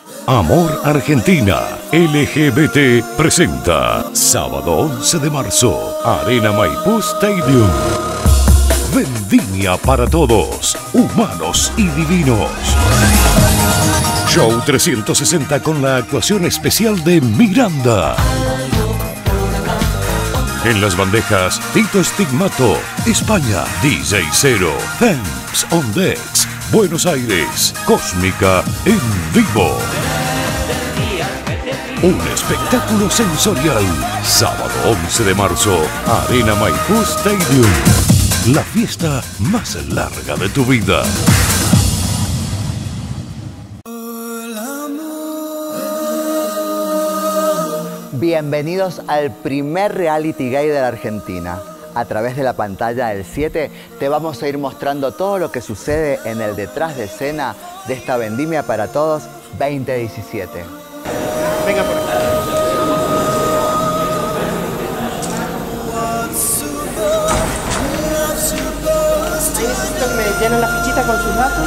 Amor Argentina LGBT presenta sábado 11 de marzo, Arena Maipú Stadium. Vendimia para todos, humanos y divinos. Show 360 con la actuación especial de Miranda. En las bandejas, Tito Stigmato, España, DJ Zero, Thanks on Decks, Buenos Aires, Cósmica en vivo. Un espectáculo sensorial. Sábado 11 de marzo, Arena Maipú Stadium. La fiesta más larga de tu vida. Bienvenidos al primer reality gay de la Argentina. A través de la pantalla del 7 te vamos a ir mostrando todo lo que sucede en el detrás de escena de esta Vendimia para Todos 2017. Venga por acá. Necesito que me llenen la fichita con sus datos.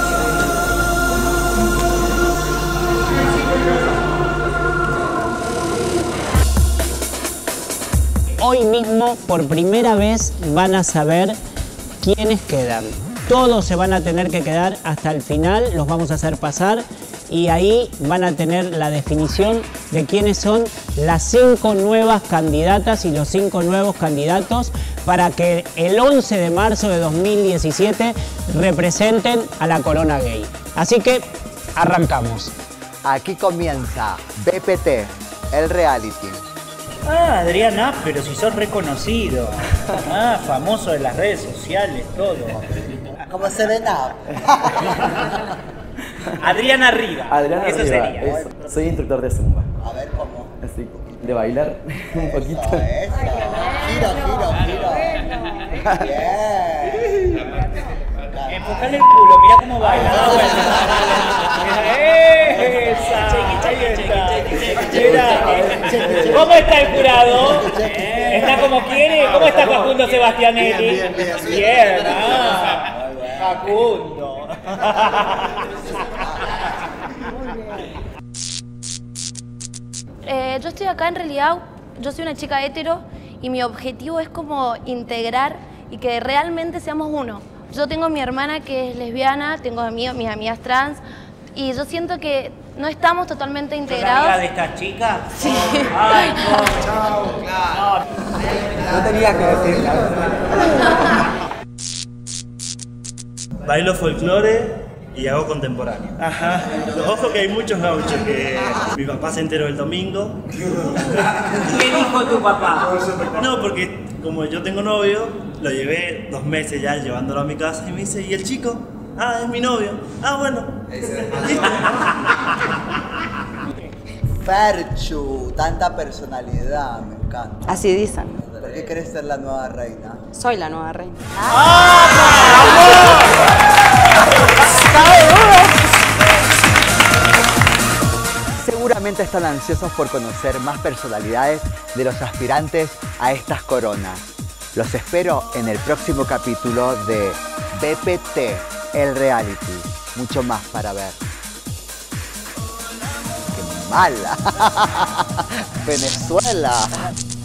Hoy mismo, por primera vez, van a saber quiénes quedan. Todos se van a tener que quedar hasta el final, los vamos a hacer pasar y ahí van a tener la definición de quiénes son las 5 nuevas candidatas y los 5 nuevos candidatos para que el 11 de marzo de 2017 representen a la corona gay. Así que arrancamos. Aquí comienza BPT, el reality. Ah, Adriana, pero si sos reconocido. Ah, famoso de las redes sociales, todo. ¿Cómo se ven? Adriana arriba. Adriana eso arriba, sería. eso. Soy instructor de Zumba. A ver cómo. Así, de bailar un poquito. Eso. Giro. Bien. Enfocale el culo, mirá cómo baila. Da vuelta. ¡Esa! Mirá. ¿Cómo está el jurado? ¿Está como quiere? ¿Cómo está Facundo Sebastianelli? Bien. Facundo. Yo estoy acá en realidad, yo soy una chica hetero y mi objetivo es como integrar y que realmente seamos uno. Yo tengo a mi hermana que es lesbiana, tengo a mis amigas trans y yo siento que no estamos totalmente integrados. ¿Sos amiga de esta chica? Sí. Ay, no, chao, claro. No tenía que decirlo. Bailo folclore y hago contemporáneo. Ajá. Ojo que hay muchos gauchos que mi papá se enteró el domingo. ¿Qué dijo tu papá? No, porque como yo tengo novio, lo llevé 2 meses ya llevándolo a mi casa y me dice, ¿y el chico? Ah, es mi novio. Ah, bueno. Ferchu, tanta personalidad, me encanta. Así dicen. ¿Por qué querés ser la nueva reina? Soy la nueva reina. Seguramente están ansiosos por conocer más personalidades de los aspirantes a estas coronas. Los espero en el próximo capítulo de BPT, el reality. Mucho más para ver. ¡Qué mala! Venezuela.